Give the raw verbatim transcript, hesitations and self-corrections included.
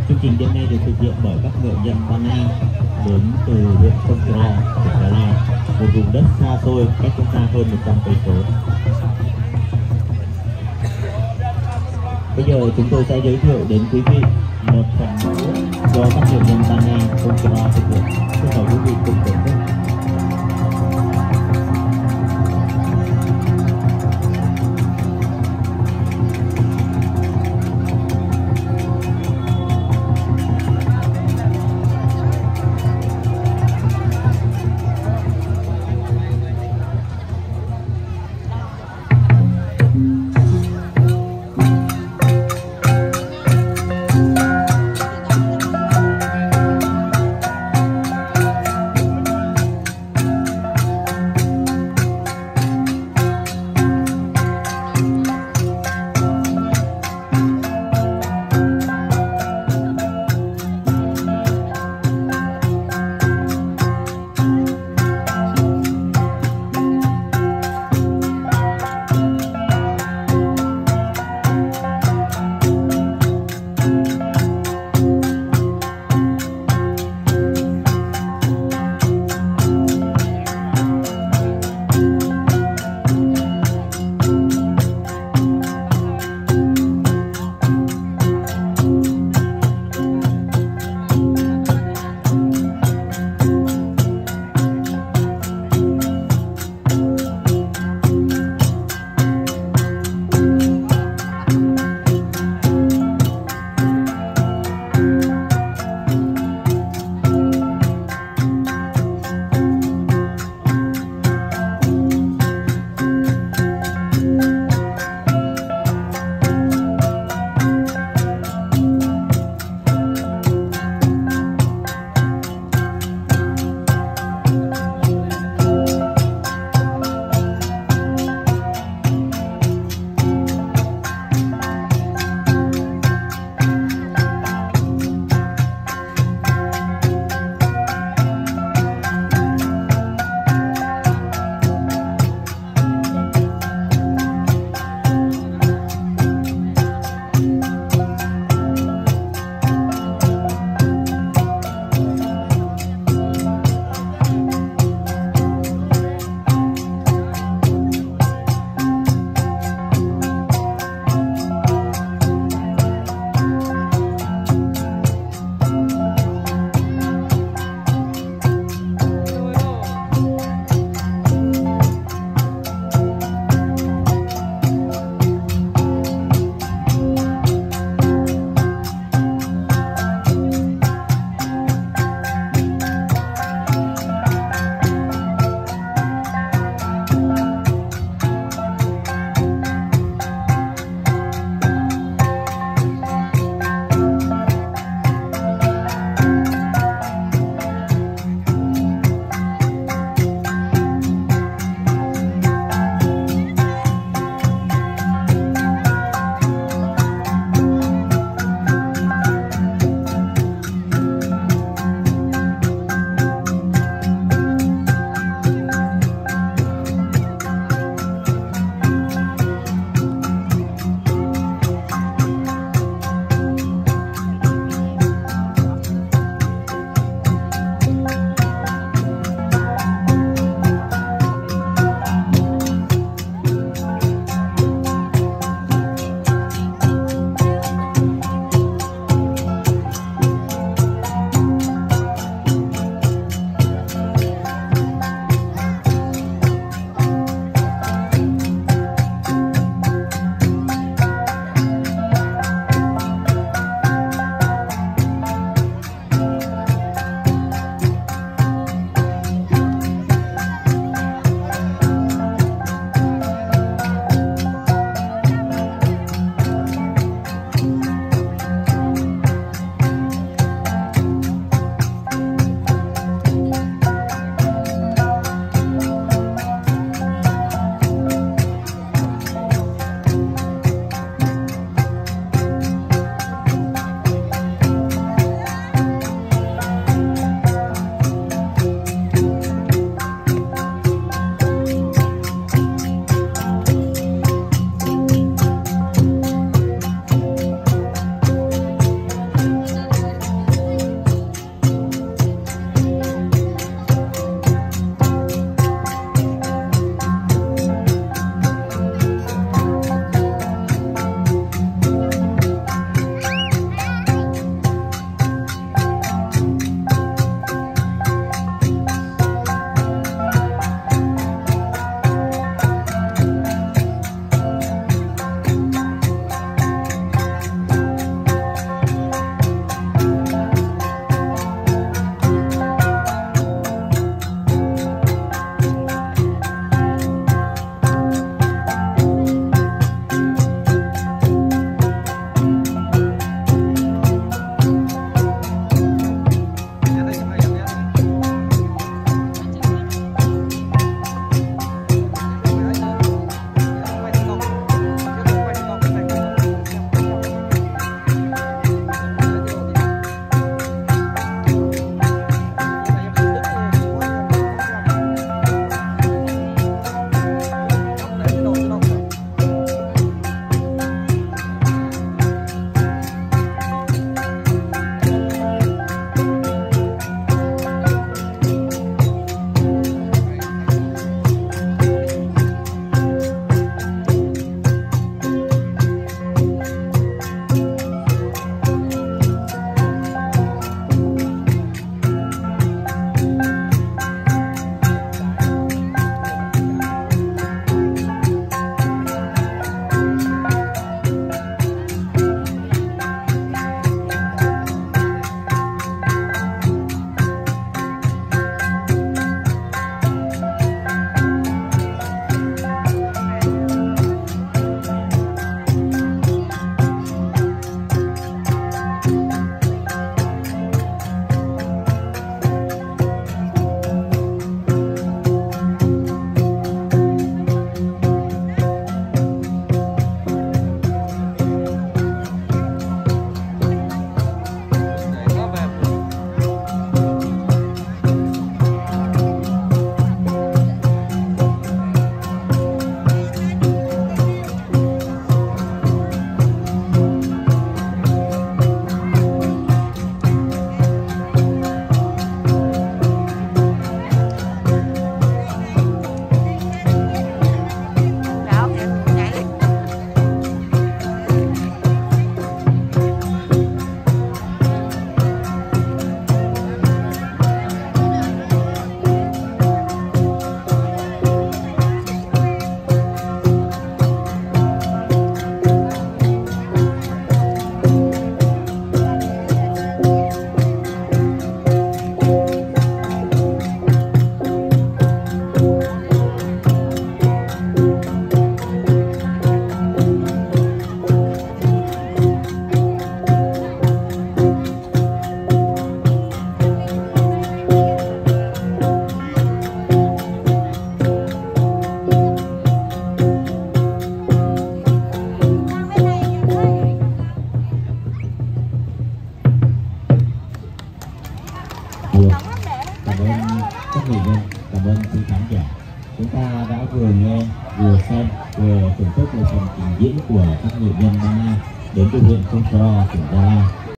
Chương trình đêm nay được thực hiện bởi các nghệ nhân Ban Anh đến từ huyện Kông Chro, tỉnh Đà Lạt, một vùng đất xa xôi cách chúng ta hơn một trăm cây số. Bây giờ chúng tôi sẽ giới thiệu đến quý vị một phần múa do các nghệ nhân Ban Anh Kông Chro thực hiện. Xin mời quý vị cùng thưởng thức. cảm ơn các nghệ nhân, cảm ơn quý khán giả. Chúng ta đã vừa nghe, vừa xem, vừa thưởng thức một phần trình diễn của các nghệ nhân Ba Na đến từ huyện Kông Chro, tỉnh Gia Lai.